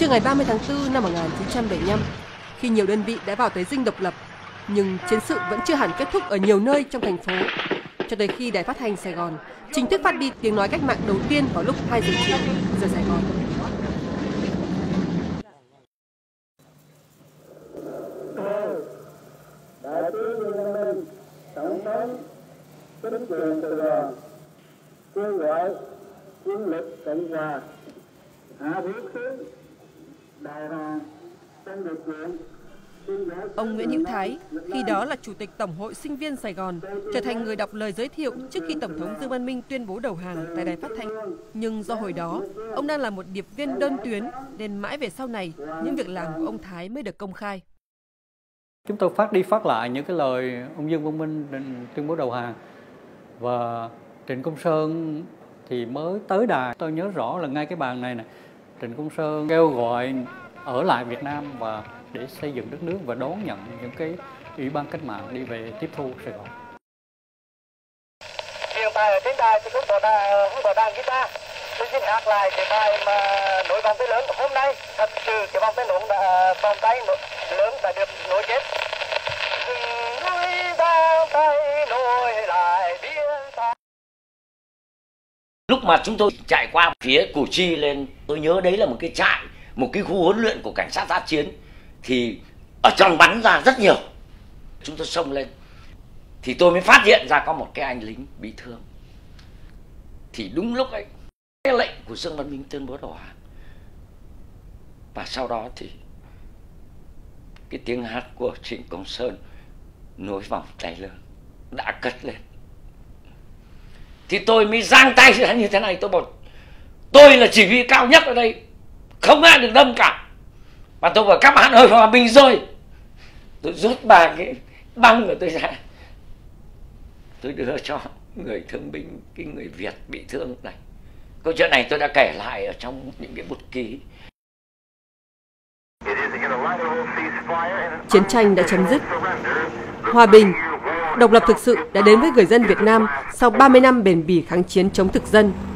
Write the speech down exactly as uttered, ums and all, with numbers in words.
Trưa ngày ba mươi tháng tư năm một nghìn chín trăm bảy mươi lăm, khi nhiều đơn vị đã vào tới dinh độc lập, nhưng chiến sự vẫn chưa hẳn kết thúc ở nhiều nơi trong thành phố. Cho tới khi Đài Phát thanh Sài Gòn chính thức phát đi tiếng nói cách mạng đầu tiên vào lúc hai giờ chiều giờ Sài Gòn. Đại tướng Lê Văn Minh, Tổng thống chính quyền Sài Gòn kêu gọi chiến lực Cộng hòa hạ viết xứ Đài Hà trong điều kiện. Ông Nguyễn Hữu Thái, khi đó là Chủ tịch Tổng hội Sinh viên Sài Gòn, trở thành người đọc lời giới thiệu trước khi Tổng thống Dương Văn Minh tuyên bố đầu hàng tại Đài Phát thanh. Nhưng do hồi đó, ông đang là một điệp viên đơn tuyến, nên mãi về sau này, những việc làm của ông Thái mới được công khai. Chúng tôi phát đi phát lại những cái lời ông Dương Văn Minh tuyên bố đầu hàng. Và Trịnh Công Sơn thì mới tới đài. Tôi nhớ rõ là ngay cái bàn này này, Trịnh Công Sơn kêu gọi ở lại Việt Nam và để xây dựng đất nước và đón nhận những cái ủy ban cách mạng đi về tiếp thu Sài Gòn. Hiện tại ở trên đài thì không có đàn, không có đàn guitar. Tôi xin hát lại cái bài mà nối vòng tay lớn hôm nay. Thật sự cái vòng tay lớn đã vòng tay lớn đã được nối kết. Nối vòng tay nối lại biên ta. Lúc mà chúng tôi chạy qua phía Củ Chi lên, tôi nhớ đấy là một cái trại, một cái khu huấn luyện của cảnh sát giáp chiến. Thì ở trong bắn ra rất nhiều. Chúng tôi xông lên thì tôi mới phát hiện ra có một cái anh lính bị thương. Thì đúng lúc ấy, cái lệnh của Dương Văn Minh tuyên bố đầu hàng. Và sau đó thì cái tiếng hát của Trịnh Công Sơn nối vòng tay lớn đã cất lên. Thì tôi mới giang tay ra như thế này, tôi bảo tôi là chỉ huy cao nhất ở đây, không ai được đâm cả. Và tôi bảo các bạn ơi, hòa bình rồi. Tôi rút ba cái băng của tôi ra, tôi đưa cho người thương binh, cái người Việt bị thương này. Câu chuyện này tôi đã kể lại ở trong những cái bút ký. Chiến tranh đã chấm dứt. Hòa bình, độc lập thực sự đã đến với người dân Việt Nam sau ba mươi năm bền bỉ kháng chiến chống thực dân.